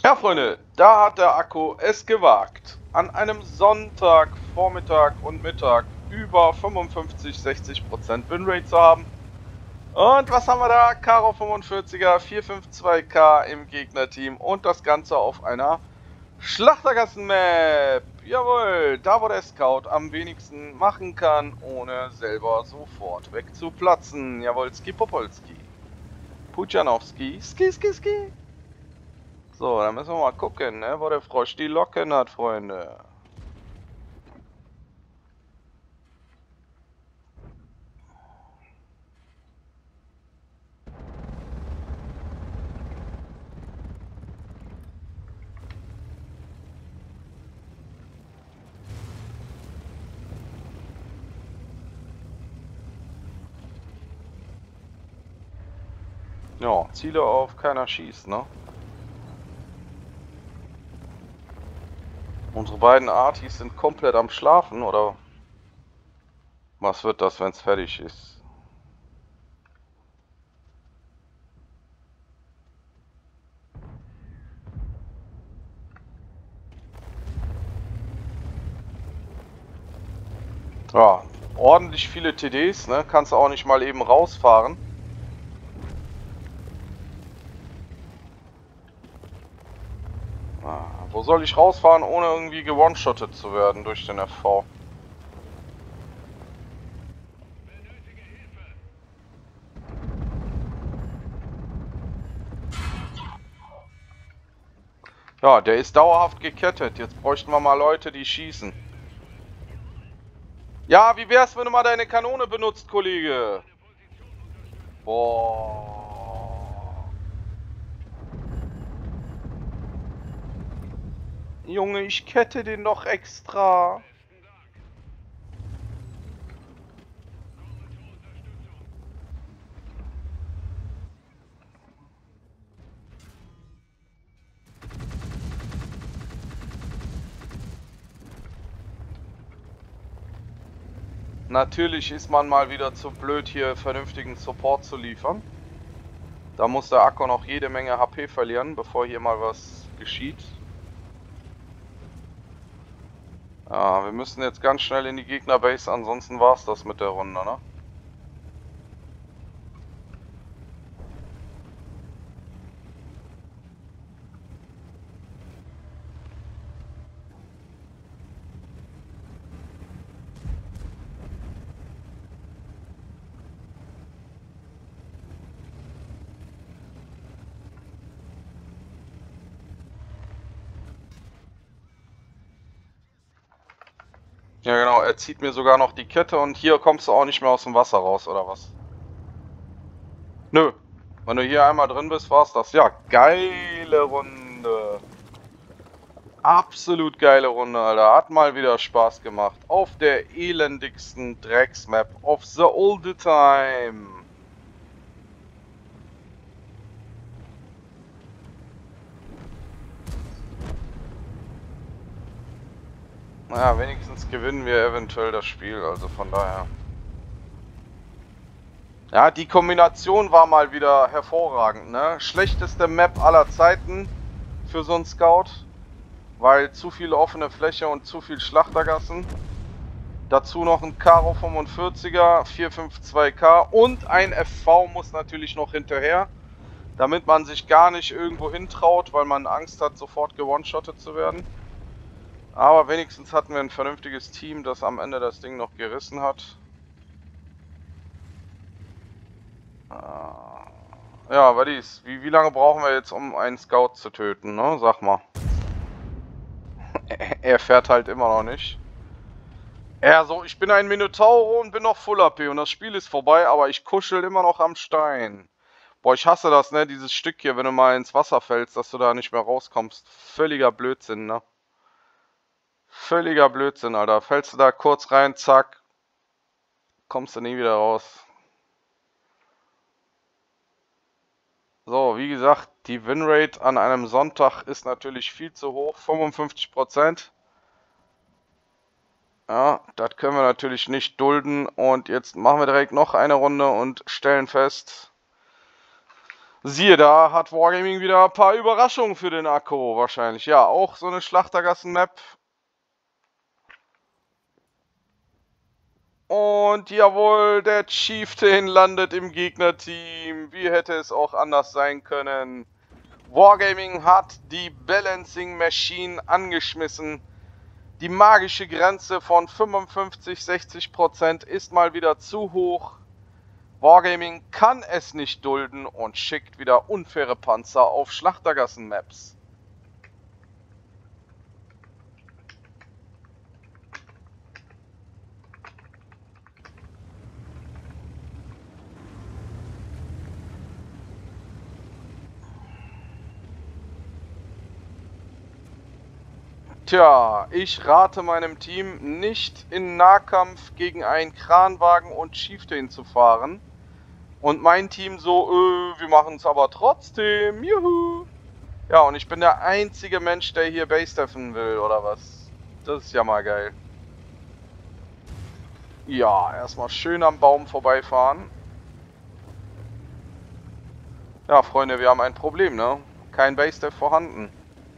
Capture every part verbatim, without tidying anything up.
Ja, Freunde, da hat der Akku es gewagt, an einem Sonntag, Vormittag und Mittag über fünfundfünfzig, sechzig Prozent Winrate zu haben. Und was haben wir da? Karo fünfundvierziger, vier fünf zwei K im Gegnerteam und das Ganze auf einer Schlachtergassen-Map. Jawohl, da wo der Scout am wenigsten machen kann, ohne selber sofort wegzuplatzen. Jawohl, Skipopolski. Pujanowski, Ski, Ski, Ski. So, dann müssen wir mal gucken, ne, wo der Frosch die Locken hat, Freunde. Ja, Ziele auf, keiner schießt, ne? Unsere beiden Artis sind komplett am Schlafen, oder? Was wird das, wenn es fertig ist? Ja, ordentlich viele T Ds, ne? Kannst du auch nicht mal eben rausfahren. Ah, wo soll ich rausfahren, ohne irgendwie gewone-shottet zu werden durch den F V? Ja, der ist dauerhaft gekettet. Jetzt bräuchten wir mal Leute, die schießen. Ja, wie wär's, wenn du mal deine Kanone benutzt, Kollege? Boah. Junge, ich kette den doch extra. Natürlich ist man mal wieder zu blöd, hier vernünftigen Support zu liefern. Da muss der Akku noch jede Menge H P verlieren, bevor hier mal was geschieht. Ja, wir müssen jetzt ganz schnell in die Gegnerbase, ansonsten war es das mit der Runde, ne? Ja genau, er zieht mir sogar noch die Kette und hier kommst du auch nicht mehr aus dem Wasser raus, oder was? Nö. Wenn du hier einmal drin bist, war's das. Ja, geile Runde. Absolut geile Runde, Alter. Hat mal wieder Spaß gemacht. Auf der elendigsten Drecksmap of the old time. Naja, wenigstens gewinnen wir eventuell das Spiel, also von daher. Ja, die Kombination war mal wieder hervorragend, ne? Schlechteste Map aller Zeiten für so einen Scout, weil zu viel offene Fläche und zu viel Schlachtergassen. Dazu noch ein Karo fünfundvierziger, vier fünf zwei K und ein F V muss natürlich noch hinterher, damit man sich gar nicht irgendwo hintraut, weil man Angst hat, sofort gewone-shottet zu werden. Aber wenigstens hatten wir ein vernünftiges Team, das am Ende das Ding noch gerissen hat. Ja, Buddies, wie, wie lange brauchen wir jetzt, um einen Scout zu töten, ne? Sag mal. Er fährt halt immer noch nicht. Er so, ich bin ein Minotauro und bin noch Full A P und das Spiel ist vorbei, aber ich kuschel immer noch am Stein. Boah, ich hasse das, ne? Dieses Stück hier, wenn du mal ins Wasser fällst, dass du da nicht mehr rauskommst. Völliger Blödsinn, ne? Völliger Blödsinn, Alter. Fällst du da kurz rein, zack, kommst du nie wieder raus. So, wie gesagt, die Winrate an einem Sonntag ist natürlich viel zu hoch, fünfundfünfzig Prozent. Ja, das können wir natürlich nicht dulden und jetzt machen wir direkt noch eine Runde und stellen fest, Siehe da, hat Wargaming wieder ein paar Überraschungen für den Akku wahrscheinlich. Ja, auch so eine Schlachtergassen-Map. Und jawohl, der Chieftain landet im Gegnerteam. Wie hätte es auch anders sein können? Wargaming hat die Balancing Machine angeschmissen. Die magische Grenze von fünfundfünfzig, sechzig Prozent ist mal wieder zu hoch. Wargaming kann es nicht dulden und schickt wieder unfaire Panzer auf Schlachtergassen-Maps. Tja, ich rate meinem Team nicht in Nahkampf gegen einen Kranwagen und Chieftain zu fahren. Und mein Team so, äh, wir machen es aber trotzdem, juhu. Ja, und ich bin der einzige Mensch, der hier Base-Steffen will, oder was? Das ist ja mal geil. Ja, erstmal schön am Baum vorbeifahren. Ja, Freunde, wir haben ein Problem, ne? Kein Base-Steff vorhanden.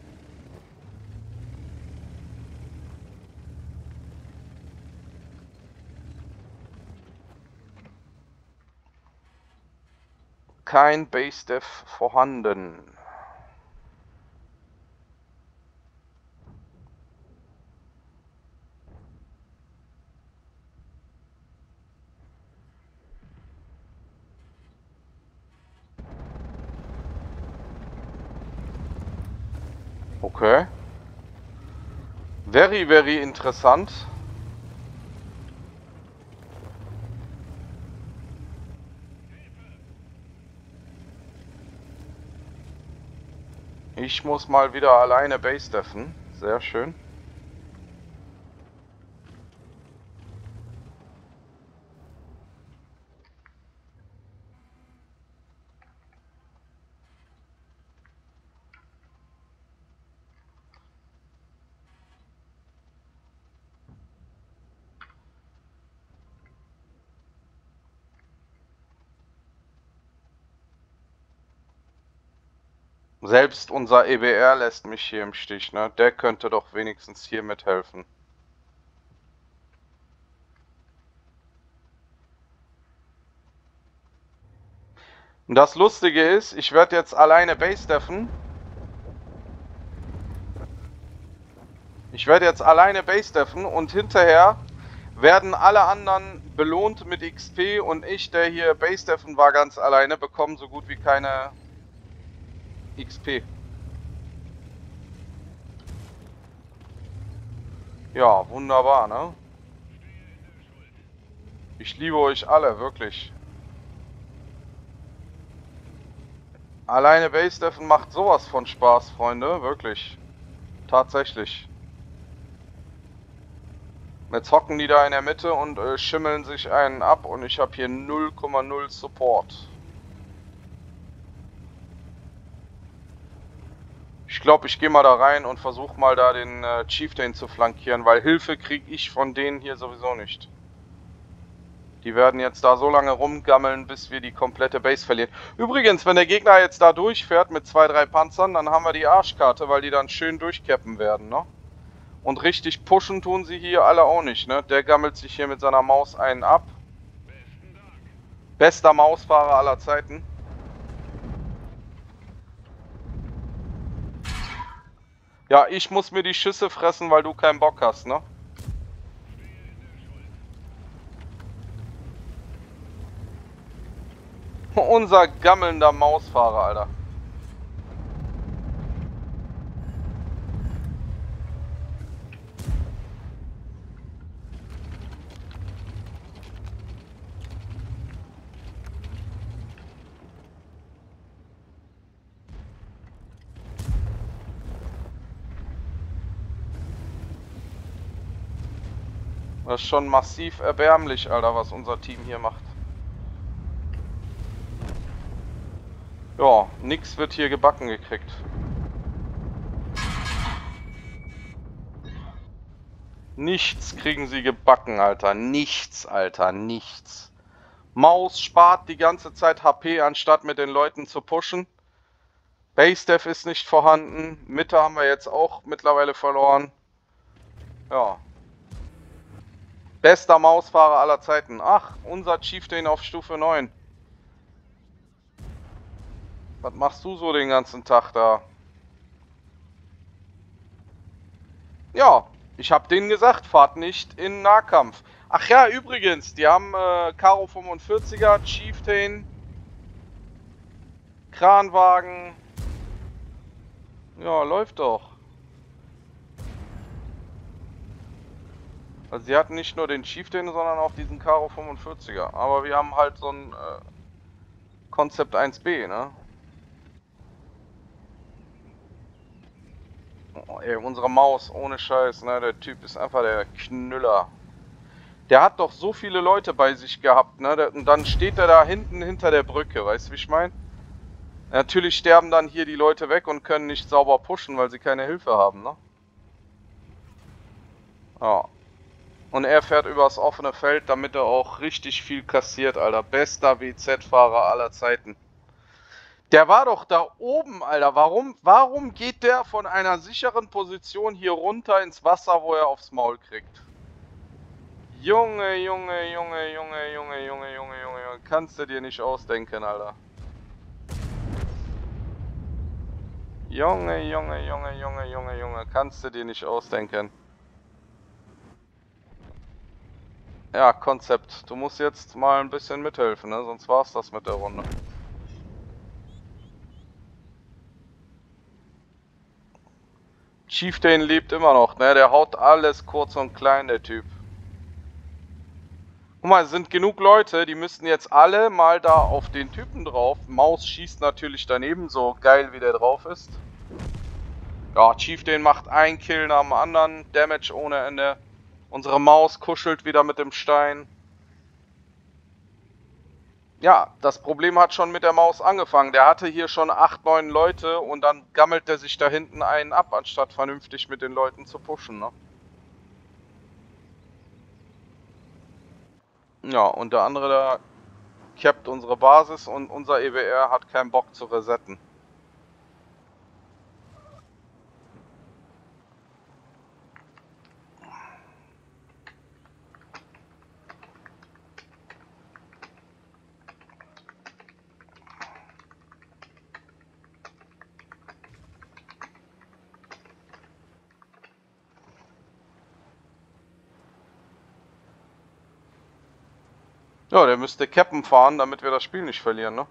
Kein Base-Dev vorhanden. Okay. Very, very interessant. Ich muss mal wieder alleine Base deffen. Sehr schön. Selbst unser E B R lässt mich hier im Stich, ne? Der könnte doch wenigstens hier mithelfen. Und das Lustige ist, ich werde jetzt alleine Base deffen. Ich werde jetzt alleine Base deffen und hinterher werden alle anderen belohnt mit X P und ich, der hier Base deffen war ganz alleine, bekomme so gut wie keine X P. Ja, wunderbar, ne? Ich liebe euch alle, wirklich. Alleine Base deffen macht sowas von Spaß, Freunde, wirklich. Tatsächlich. Jetzt hocken die da in der Mitte und äh, schimmeln sich einen ab und ich habe hier null Komma null Support. Ich glaube, ich gehe mal da rein und versuche mal da den äh, Chieftain zu flankieren, weil Hilfe kriege ich von denen hier sowieso nicht. Die werden jetzt da so lange rumgammeln, bis wir die komplette Base verlieren. Übrigens, wenn der Gegner jetzt da durchfährt mit zwei, drei Panzern, dann haben wir die Arschkarte, weil die dann schön durchcappen werden, ne? Und richtig pushen tun sie hier alle auch nicht, ne? Der gammelt sich hier mit seiner Maus einen ab. Bester Mausfahrer aller Zeiten. Ja, ich muss mir die Schüsse fressen, weil du keinen Bock hast, ne? Unser gammelnder Mausfahrer, Alter. Das ist schon massiv erbärmlich, Alter, was unser Team hier macht. Ja, nix wird hier gebacken gekriegt. Nichts kriegen sie gebacken, Alter. Nichts, Alter, nichts. Maus spart die ganze Zeit H P, anstatt mit den Leuten zu pushen. Base Dev ist nicht vorhanden. Mitte haben wir jetzt auch mittlerweile verloren. Ja. Bester Mausfahrer aller Zeiten. Ach, unser Chieftain auf Stufe neun. Was machst du so den ganzen Tag da? Ja, ich habe denen gesagt, fahrt nicht in Nahkampf. Ach ja, übrigens, die haben äh, Karo fünfundvierziger, Chieftain, Kranwagen. Ja, läuft doch. Also sie hatten nicht nur den Chieftain, sondern auch diesen Karo fünfundvierziger. Aber wir haben halt so ein äh, Konzept eins B, ne? Oh, ey, unsere Maus, ohne Scheiß, ne? Der Typ ist einfach der Knüller. Der hat doch so viele Leute bei sich gehabt, ne? Der, und dann steht er da hinten hinter der Brücke, weißt du, wie ich meine? Natürlich sterben dann hier die Leute weg und können nicht sauber pushen, weil sie keine Hilfe haben, ne? Ja. Und er fährt übers offene Feld, damit er auch richtig viel kassiert, Alter. Bester W Z-Fahrer aller Zeiten. Der war doch da oben, Alter. Warum, warum geht der von einer sicheren Position hier runter ins Wasser, wo er aufs Maul kriegt? Junge, Junge, Junge, Junge, Junge, Junge, Junge, Junge, Junge. Kannst du dir nicht ausdenken, Alter. Junge, Junge, Junge, Junge, Junge, Junge. Kannst du dir nicht ausdenken. Ja, Konzept. Du musst jetzt mal ein bisschen mithelfen, ne? Sonst war's das mit der Runde. Chieftain lebt immer noch, ne? Der haut alles kurz und klein, der Typ. Guck mal, es sind genug Leute, die müssten jetzt alle mal da auf den Typen drauf. Maus schießt natürlich daneben, so geil wie der drauf ist. Ja, Chieftain macht einen Kill nach dem anderen, Damage ohne Ende. Unsere Maus kuschelt wieder mit dem Stein. Ja, das Problem hat schon mit der Maus angefangen. Der hatte hier schon acht, neun Leute und dann gammelt der sich da hinten einen ab, anstatt vernünftig mit den Leuten zu pushen, ne? Ja, und der andere da capt unsere Basis und unser E W R hat keinen Bock zu resetten. Ja, der müsste Cappen fahren, damit wir das Spiel nicht verlieren, ne?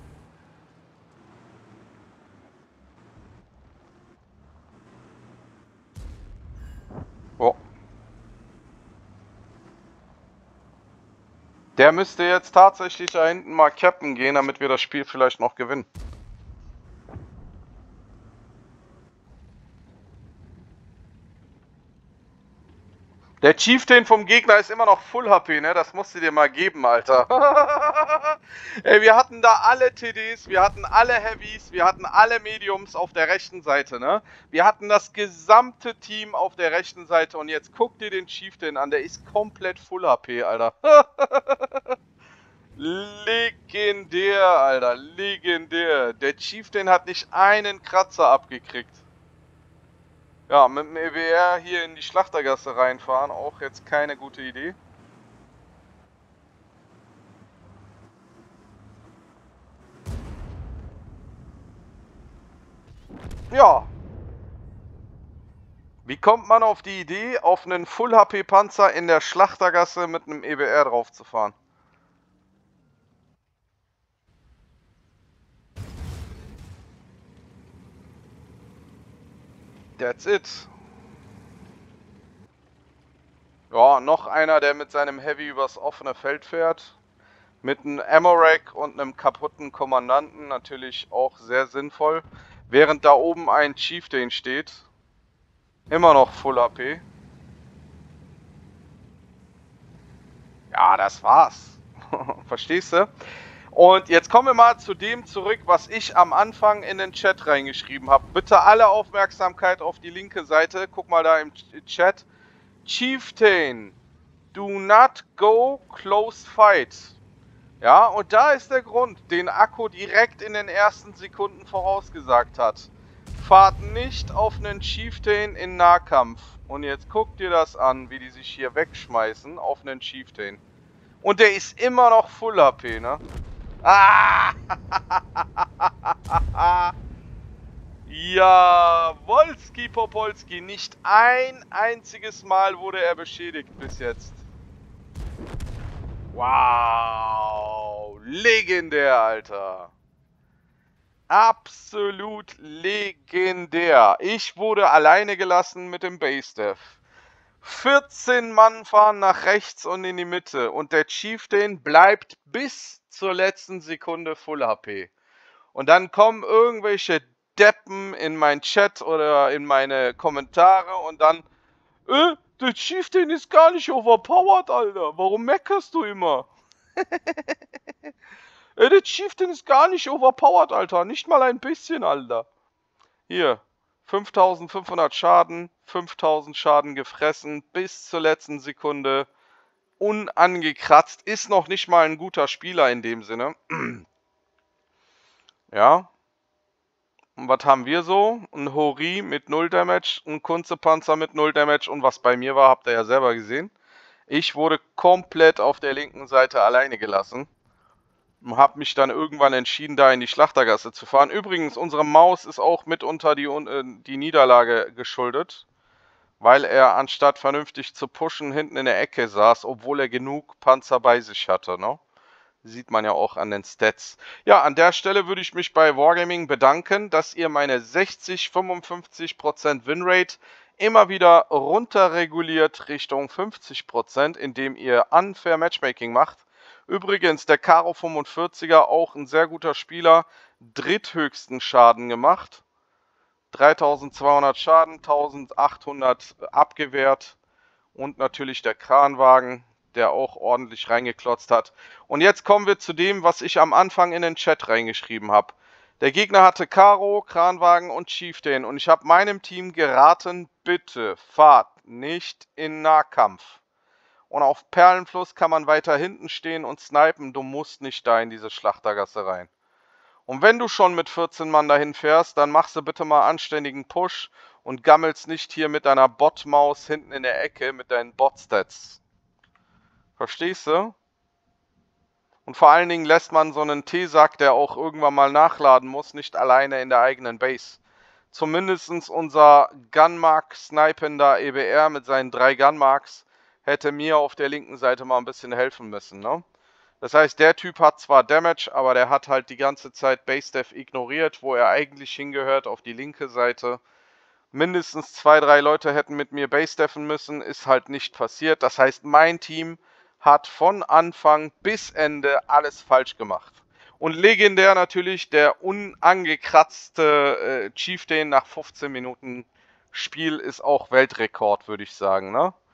Oh. Der müsste jetzt tatsächlich da hinten mal Cappen gehen, damit wir das Spiel vielleicht noch gewinnen. Der Chieftain vom Gegner ist immer noch Full H P, ne? Das musst du dir mal geben, Alter. Ey, wir hatten da alle T Ds, wir hatten alle Heavies, wir hatten alle Mediums auf der rechten Seite, ne? Wir hatten das gesamte Team auf der rechten Seite und jetzt guck dir den Chieftain an, der ist komplett Full H P, Alter. Legendär, Alter, legendär. Der Chieftain hat nicht einen Kratzer abgekriegt. Ja, mit dem E W R hier in die Schlachtergasse reinfahren, auch jetzt keine gute Idee. Ja. Wie kommt man auf die Idee, auf einen Full-H P-Panzer in der Schlachtergasse mit einem E W R drauf zu fahren? That's it. Ja, noch einer, der mit seinem Heavy übers offene Feld fährt. Mit einem Ammo-Rack und einem kaputten Kommandanten. Natürlich auch sehr sinnvoll. Während da oben ein Chieftain steht. Immer noch Full H P. Ja, das war's. Verstehst du? Und jetzt kommen wir mal zu dem zurück, was ich am Anfang in den Chat reingeschrieben habe. Bitte alle Aufmerksamkeit auf die linke Seite. Guck mal da im Chat. Chieftain, do not go close fight. Ja, und da ist der Grund, den Akku direkt in den ersten Sekunden vorausgesagt hat. Fahrt nicht auf einen Chieftain in Nahkampf. Und jetzt guckt dir das an, wie die sich hier wegschmeißen auf einen Chieftain. Und der ist immer noch Full H P, ne? Ah! Ja, Wolski Popolski, nicht ein einziges Mal wurde er beschädigt bis jetzt. Wow, legendär, Alter. Absolut legendär. Ich wurde alleine gelassen mit dem Base Dev. vierzehn Mann fahren nach rechts und in die Mitte und der Chieftain bleibt bis zur letzten Sekunde Full H P. Und dann kommen irgendwelche Deppen in meinen Chat oder in meine Kommentare und dann, äh, der Chieftain ist gar nicht overpowered, Alter. Warum meckerst du immer? äh, der Chieftain ist gar nicht overpowered, Alter. Nicht mal ein bisschen, Alter. Hier, fünftausendfünfhundert Schaden, fünftausend Schaden gefressen bis zur letzten Sekunde. Unangekratzt, ist noch nicht mal ein guter Spieler in dem Sinne. Ja. Und was haben wir so? Ein Hori mit null Damage, ein Kunzepanzer mit null Damage und was bei mir war, habt ihr ja selber gesehen. Ich wurde komplett auf der linken Seite alleine gelassen. Und hab mich dann irgendwann entschieden, da in die Schlachtergasse zu fahren. Übrigens, unsere Maus ist auch mitunter die, äh, die Niederlage geschuldet. Weil er anstatt vernünftig zu pushen, hinten in der Ecke saß, obwohl er genug Panzer bei sich hatte, ne? Sieht man ja auch an den Stats. Ja, an der Stelle würde ich mich bei Wargaming bedanken, dass ihr meine sechzig, fünfundfünfzig Prozent Winrate immer wieder runterreguliert Richtung fünfzig Prozent, indem ihr Unfair Matchmaking macht. Übrigens, der Karo fünfundvierziger, auch ein sehr guter Spieler, dritthöchsten Schaden gemacht. dreitausendzweihundert Schaden, eintausendachthundert abgewehrt und natürlich der Kranwagen, der auch ordentlich reingeklotzt hat. Und jetzt kommen wir zu dem, was ich am Anfang in den Chat reingeschrieben habe. Der Gegner hatte Karo, Kranwagen und Chieftain und ich habe meinem Team geraten, bitte fahrt nicht in Nahkampf. Und auf Perlenfluss kann man weiter hinten stehen und snipen, du musst nicht da in diese Schlachtergasse rein. Und wenn du schon mit vierzehn Mann dahin fährst, dann machst du bitte mal anständigen Push und gammelst nicht hier mit deiner Bot-Maus hinten in der Ecke mit deinen Bot-Stats. Verstehst du? Und vor allen Dingen lässt man so einen T-Sack, der auch irgendwann mal nachladen muss, nicht alleine in der eigenen Base. Zumindest unser Gunmark-snipender E B R mit seinen drei Gunmarks hätte mir auf der linken Seite mal ein bisschen helfen müssen, ne? Das heißt, der Typ hat zwar Damage, aber der hat halt die ganze Zeit Base Dev ignoriert, wo er eigentlich hingehört, auf die linke Seite. Mindestens zwei, drei Leute hätten mit mir Base Deven müssen, ist halt nicht passiert. Das heißt, mein Team hat von Anfang bis Ende alles falsch gemacht. Und legendär natürlich der unangekratzte äh, Chieftain nach fünfzehn Minuten Spiel ist auch Weltrekord, würde ich sagen, ne?